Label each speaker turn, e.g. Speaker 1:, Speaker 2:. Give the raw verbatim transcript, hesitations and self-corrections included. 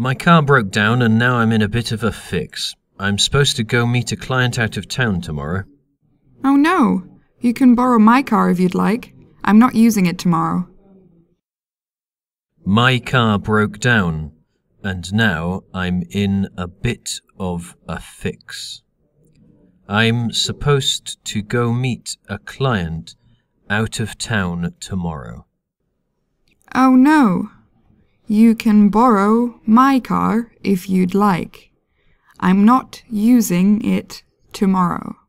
Speaker 1: My car broke down and now I'm in a bit of a fix. I'm supposed to go meet a client out of town tomorrow.
Speaker 2: Oh no, you can borrow my car if you'd like. I'm not using it tomorrow.
Speaker 1: My car broke down and now I'm in a bit of a fix. I'm supposed to go meet a client out of town tomorrow.
Speaker 2: Oh no, you can borrow my car if you'd like. I'm not using it tomorrow.